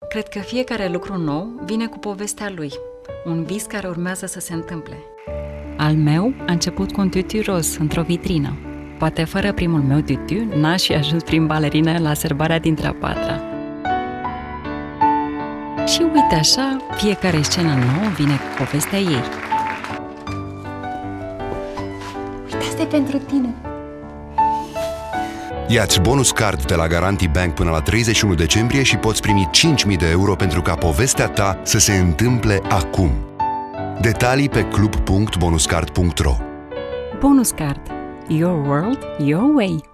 Cred că fiecare lucru nou vine cu povestea lui, un vis care urmează să se întâmple. Al meu a început cu un tutu roz într-o vitrină. Poate fără primul meu tutu, n-aș fi ajuns prime-ballerina la sărbarea dintre a patra. Și uite așa, fiecare scenă nouă vine cu povestea ei. Uite, asta e pentru tine! Ia-ți bonus card de la Garanti Bank până la 31 decembrie și poți primi 5.000 de euro pentru ca povestea ta să se întâmple acum. Detalii pe club.bonuscard.ro. Bonus card. Your world, your way.